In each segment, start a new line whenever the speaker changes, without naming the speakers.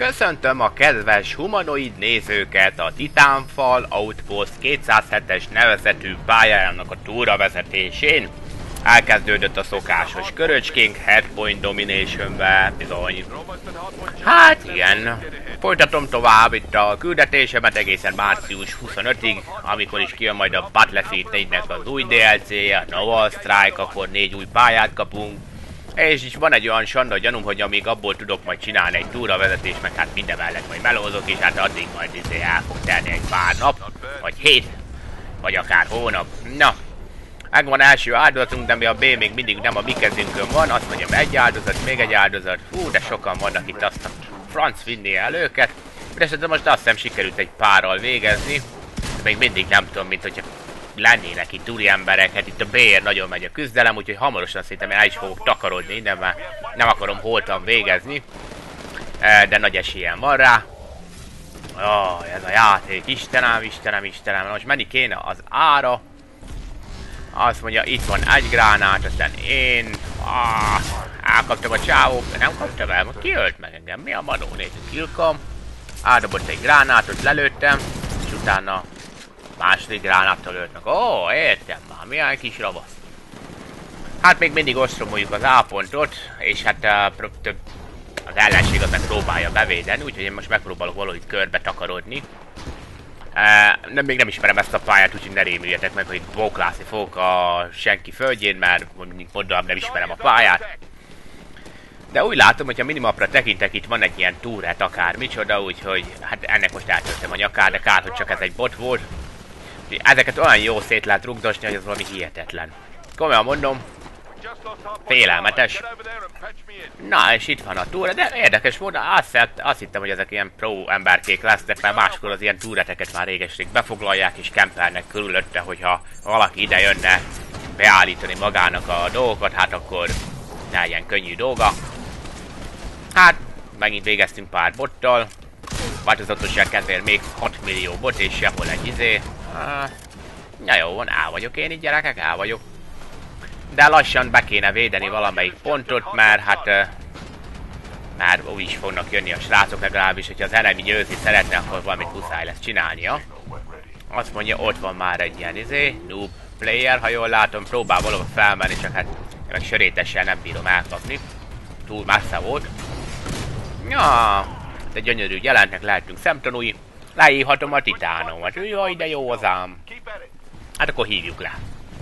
Köszöntöm a kedves humanoid nézőket a Titánfall Outpost 207-es nevezetű pályájának a túravezetésén. Elkezdődött a szokásos köröcskénk Hardpoint Domination-be, bizony. Hát igen, folytatom tovább itt a küldetésemet egészen március 25-ig, amikor is kijön majd a Battlefield 4-nek az új DLC-je, a Naval Strike, akkor 4 új pályát kapunk. És is van egy olyan sanda gyanúm, hogy amíg abból tudok majd csinálni egy túravezetést, meg hát minden mellett majd melózok, és hát addig majd el fog tenni egy pár nap, vagy hét, vagy akár hónap. Na, megvan első áldozatunk, de mi a B még mindig nem a mi kezünkön van, azt mondjam egy áldozat, még egy áldozat, hú, de sokan vannak itt, azt a franc vinné el őket, de most azt hiszem sikerült egy párral végezni, még mindig nem tudom, mint hogyha lennének itt úri emberek, hát itt a B-ért nagyon megy a küzdelem, úgyhogy hamarosan szerintem el is fogok takarodni innen, mert nem akarom holtan végezni, de nagy esélyem van rá. Ez a játék, Istenem, most menni kéne az ára. Azt mondja, itt van egy gránát, aztán én elkaptam a csávót, de nem kaptam el, most kiölt meg engem, mi a manó, nézzük, kilkom. Eldobott egy gránátot, lelőttem, és utána második gránáttal öltnek. Értem már, milyen kis ravasz. Hát még mindig ostromoljuk az A pontot, és hát az ellenség az meg próbálja bevédeni, úgyhogy én most megpróbálok valahogy körbe takarodni. Még nem ismerem ezt a pályát, úgyhogy ne rémüljetek meg, hogy bóklászni fogok a senki földjén, mert mondom, nem ismerem a pályát. De úgy látom, hogyha minimapra tekintek, itt van egy ilyen túrát akármicsoda, úgyhogy hát ennek most eltöltem a nyakát, de kár, hogy csak ez egy bot volt. Ezeket olyan jó szét lehet rugdosni, hogy ez valami hihetetlen. Komolyan mondom, félelmetes. Na, és itt van a túra, de érdekes volt, azt hittem, hogy ezek ilyen pro emberkék lesznek, mert máskor az ilyen túreteket már réges-rég befoglalják és kempelnek körülötte, hogyha valaki ide jönne beállítani magának a dolgokat, hát akkor ne legyen könnyű dolga. Hát, megint végeztünk pár bottal. Változatosság kedvéért még 6 millió bot és sehol egy izé. Ja, jó van, el vagyok én itt, gyerekek, el vagyok. De lassan be kéne védeni valamelyik pontot, mert hát már úgy is fognak jönni a srácok, legalábbis, hogyha az elemi győzni szeretne, akkor valamit muszáj lesz csinálnia. Azt mondja, ott van már egy ilyen izé, noob player, ha jól látom, próbál valahol felmenni, csak hát meg sörétesen nem bírom elkapni. Túl messze volt. Ja, de gyönyörű jelentnek lehetünk szemtanúi. Leírhatom a titánomat. Jaj, de jó az ám. Hát akkor hívjuk le.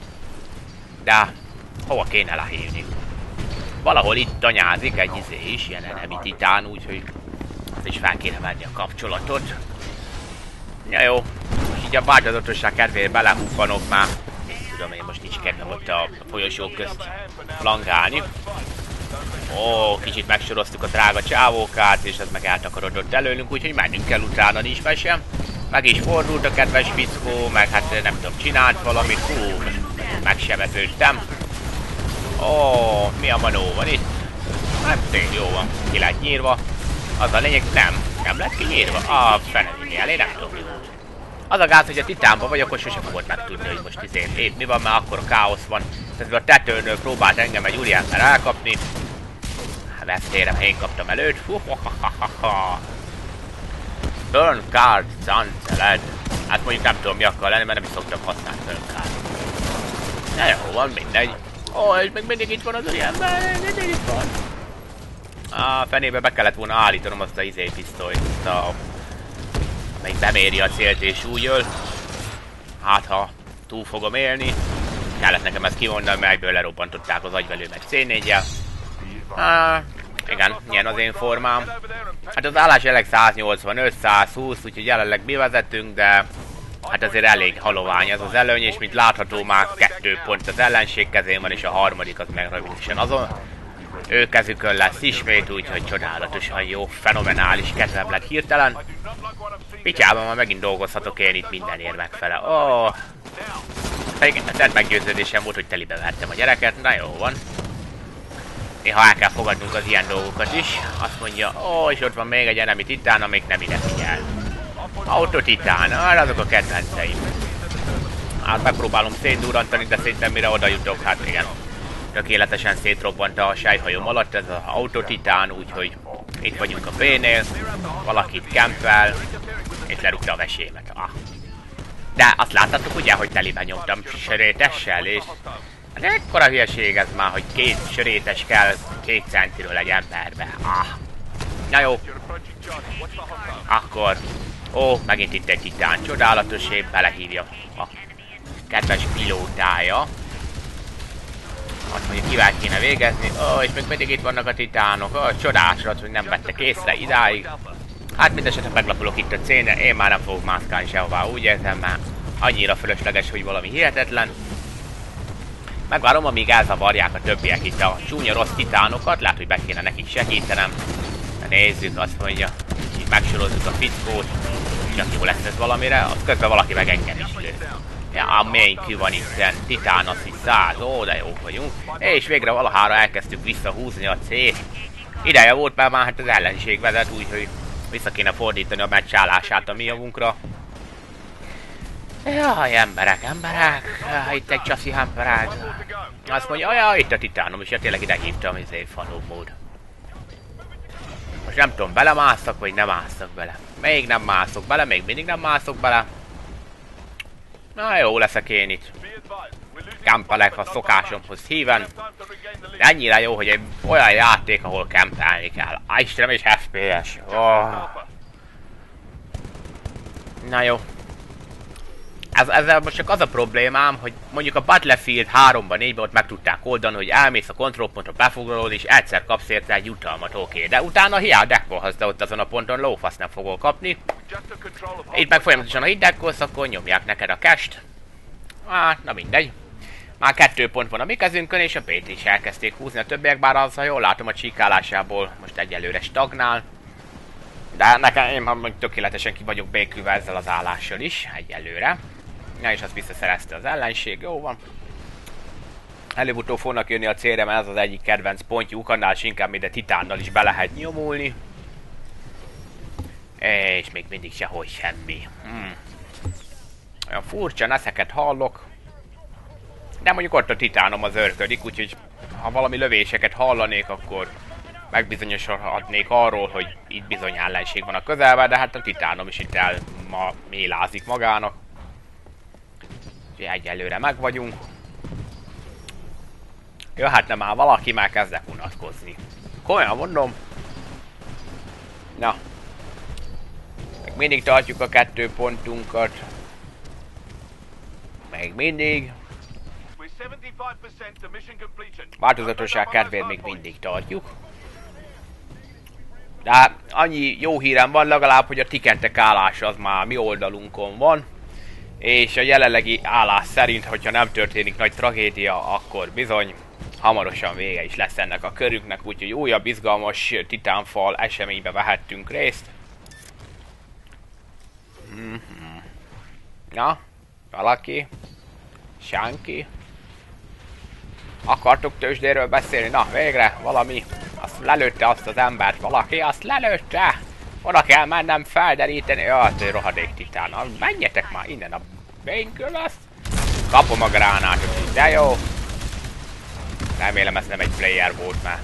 De hova kéne lehívni? Valahol itt tanyázik egy izé is, ilyen enemi titán, úgyhogy az is fel kéne venni a kapcsolatot. Ja jó, most így a változatosság kedvéért belehúfanok már. Tudom én, most nincs kedvem ott a folyosók közt flangálni. Kicsit megsoroztuk a drága csávókát, és ez meg eltakarodott előlünk, úgyhogy mennünk kell utána, nincs mese. Meg is fordult a kedves fickó, meg hát nem tudom, csinált valamit, megsebeződtem. Mi a manó van itt? Hát tényleg jó van, ki lett nyírva. Az a lényeg, nem lett kinyírva. Fenevinnél, én nem tudom mi volt. Az a gáz, hogy a titánban vagy, akkor sosem fogod megtudni, hogy most épp mi van, mert akkor a káosz van. Tehát a tetőnől próbált engem egy úriember elkapni. Vesztérem, én kaptam előtt. Burn card, sunceled. Hát mondjuk nem tudom mi akar lenni, mert nem is szoktam használni burn card. Na jó, van mindegy. És még mindig itt van az úriember, mindig itt van. A fenébe be kellett volna állítanom azt a pisztolyt, amelyik beméri a célt és úgy öl. Hát ha túl fogom élni. Kellett nekem ezt kimondani, mert egyből lerobbantották az agyvelőmet C4-jel. Igen, ilyen az én formám. Hát az állás jelenleg 185-120, úgyhogy jelenleg mi vezetünk, de hát azért elég halovány ez az előny, és mint látható már 2 pont az ellenség kezén van, és a harmadik az meg rövidesen azon. Ő kezükön lesz ismét, úgyhogy csodálatosan jó, fenomenális kedvem lett hirtelen. Pityában már megint dolgozhatok én itt mindenért megfele. Pedig tett meggyőződésem volt, hogy telibe vertem a gyereket, na jó van. Néha el kell fogadnunk az ilyen dolgokat is. Azt mondja, és ott van még egy enemi titán, amelyik nem ide figyel. Autotitán, azok a kedvenceim. Hát megpróbálom szétdurrantani, de szerintem mire oda jutok, hát igen. Tökéletesen szétrobbant a sejhajom alatt ez az autotitán, úgyhogy Itt vagyunk a B-nél, valakit kempel, és lerúgta a vesémet. Ah. De azt láttátok ugye, hogy teliben nyomtam sörétessel, és hát ekkora hülyeség ez már, hogy 2 sörétes kell 2 centiről egy emberbe. Ah. Na jó. Akkor... Ó, megint itt egy titán. Csodálatos épp belehívja a kedves pilótája. Azt mondja, kivel kéne végezni. Ó, és még mindig itt vannak a titánok. Ó, csodásrat, hogy nem vettek észre idáig. Hát mindesetre meglapulok itt a cénre. Én már nem fogok mászkálni sehová, úgy értem már. Annyira fölösleges, hogy valami hihetetlen. Megvárom, amíg elzavarják a többiek itt a csúnya rossz titánokat. Lehet, hogy be kéne nekik segítenem. De nézzük, azt mondja. Így megsorozzuk a fickót. Csak jó lesz ez valamire. Az közben valaki meg engem is lő. Ja, a mennyi van itten. Titán azt hisz 100. Ó, de jók vagyunk. És végre valahára elkezdtük visszahúzni a C-t. Ideje volt, mert már hát az ellenség vezet, úgyhogy vissza kéne fordítani a meccs állását a mi javunkra. Jaj, emberek. Itt egy csaszi hamperág. Azt mondja, jaj, itt a titánom, és ja, tényleg ide hívtam, izé, fanó mód. Most nem tudom, belemászok, vagy nem mászok bele. Még nem mászok bele, még mindig nem mászok bele. Na jó, leszek én itt. Kempelek a szokásomhoz híven. De ennyire jó, hogy egy olyan játék, ahol kempelni kell. Istenem, és FPS. Oh. Na jó. Ezzel most csak az a problémám, hogy mondjuk a Battlefield 3-ban, 4-ben ott meg tudták oldani, hogy elmész a kontrollpontra, befoglalod, és egyszer kapsz érte egy jutalmat, oké. De utána hiába dekkolhatsz, de ott azon a ponton lófasz nem fogol kapni. Itt meg folyamatosan, ha itt dekkolsz, akkor nyomják neked a cash-t. Hát, na mindegy. Már 2 pont van a mi kezünkön, és a PT is elkezdték húzni a többiek, bár az, ha jól látom a csíkálásából, most egyelőre stagnál. De nekem, én tökéletesen ki vagyok békülve ezzel az állással is, egyelőre. Ja, és azt visszaszerezte az ellenség, jó van. Előbb-utóbb fognak jönni a célra, mert ez az egyik kedvenc pontjuk, annál is inkább ide titánnal is be lehet nyomulni. És még mindig sehogy semmi. Olyan furcsa neszeket hallok. De mondjuk ott a titánom az örködik, úgyhogy ha valami lövéseket hallanék, akkor megbizonyosodnék arról, hogy itt bizony ellenség van a közelben, de hát a titánom is itt mélázik magának. Úgyhogy egyelőre meg vagyunk. Jöhetne már valaki, már kezdek unatkozni. Komolyan mondom. Na. Még mindig tartjuk a 2 pontunkat. Még mindig. Változatosság kedvéért még mindig tartjuk. De annyi jó hírem van legalább, hogy a tikettek állása az már mi oldalunkon van. És a jelenlegi állás szerint, hogyha nem történik nagy tragédia, akkor bizony hamarosan vége is lesz ennek a körünknek, úgyhogy újabb izgalmas Titanfall eseménybe vehettünk részt. Na, valaki? Sánki? Akartok tőzsdéről beszélni? Na, végre valami. Azt lelőtte azt az embert. Valaki azt lelőtte. Oda kell mennem felderíteni. Jaj, rohadék titán. Menjetek már innen a bénkül lesz. Kapom a gránátot. De jó. Remélem ez nem egy player volt már.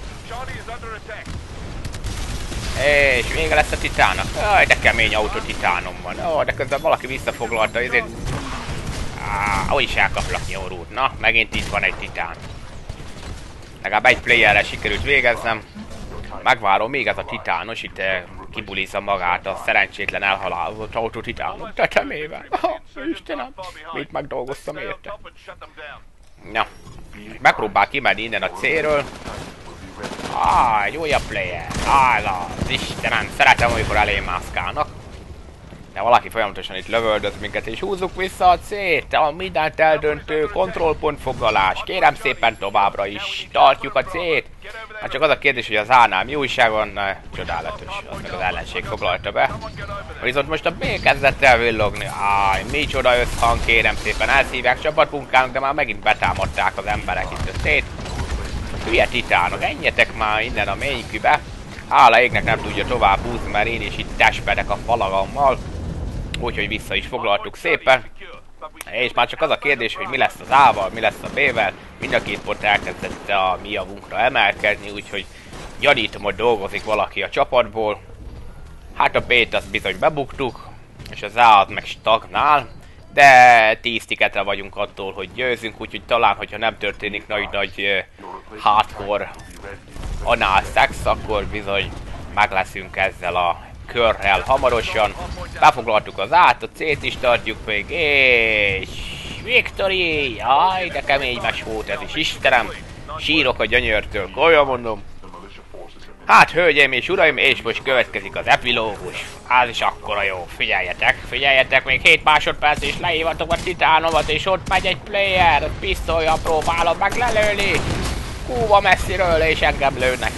És vége lesz a titának. Jaj, de kemény autó titánom van. Ó, de közben valaki visszafoglalta ezért. Ahogy is elkaplak nyomorút. Na, megint itt van egy titán. Legalább egy playerrel sikerült végeznem. Megvárom még ez a titános, itt kibulizza magát a szerencsétlen elhalálozott autó titánok tetemével. Istenem, mit megdolgoztam érte. Na, megpróbál kimenni innen a célről. Egy újabb player. Az Istenem, szeretem, amikor elém mászkálnak. De valaki folyamatosan itt lövöldöz minket, és húzzuk vissza a C-t. A mindent eldöntő kontrollpont foglalás. Kérem szépen továbbra is tartjuk a C-t. Hát csak az a kérdés, hogy az A-nál mi újság van. Csodálatos, az meg az ellenség foglalta be. Viszont most a B kezdett el villogni. Micsoda összhang, kérem szépen, elszívják csapatmunkának, de már megint betámadták az emberek itt a C-t. Hülye titánok, enjetek már innen a mélykübe. Hála égnek nem tudja tovább húzni, mert én is itt testpedek a falagammal. Úgyhogy vissza is foglaltuk szépen. És már csak az a kérdés, hogy mi lesz az A-val, mi lesz a B-vel. Mind a két pont elkezdett a mi javunkra emelkedni, úgyhogy Gyanítom, hogy dolgozik valaki a csapatból. Hát a B-t azt bizony bebuktuk, és az A az meg stagnál. De 10 tiketre vagyunk attól, hogy győzünk, úgyhogy talán, hogyha nem történik nagy hardcore anal szex, akkor bizony meg leszünk ezzel a körrel hamarosan. Befoglaltuk az A-t, a C-t is tartjuk még, és victory! Jaj, de kemény mes volt ez is, Istenem! Sírok a gyönyörtől, komolyan mondom. Hát, hölgyeim és uraim, és most következik az epilógus. Az is akkora jó, figyeljetek, még 7 másodperc és leívatok a titánomat, és ott megy egy player, pisztolya próbálom meg lelőni. Húva messziről, és engem lőnek.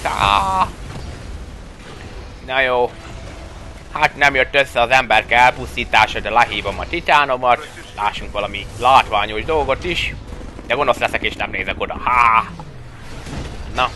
Na jó. Hát nem jött össze az emberke elpusztítása, de lehívom a titánomat. Lássunk valami látványos dolgot is. De gonosz leszek és nem nézek oda. Na.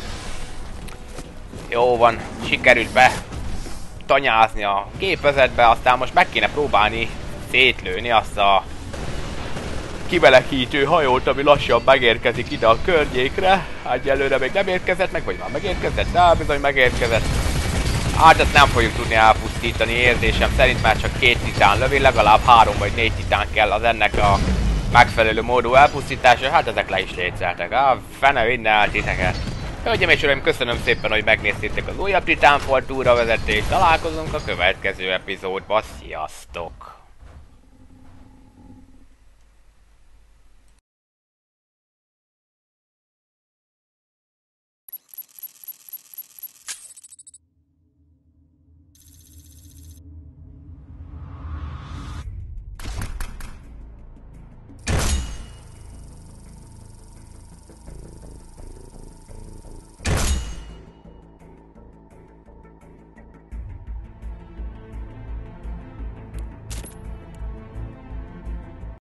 Jó van, sikerült be tanyázni a gépezetbe, aztán most meg kéne próbálni szétlőni azt a kibelekítő hajót, ami lassan megérkezik ide a környékre. Egyelőre még nem érkezett meg, vagy már megérkezett? De bizony megérkezett. Hát ezt nem fogjuk tudni elpusztítani, érzésem szerint már csak 2 titán lövi, legalább 3 vagy 4 titán kell az ennek a megfelelő módú elpusztítása. Hát ezek le is létszeltek. Fene vinne el titeket. Hölgyeim és uraim, köszönöm szépen, hogy megnéztétek az újabb Titanfall túravezetést. Találkozunk a következő epizódban. Sziasztok!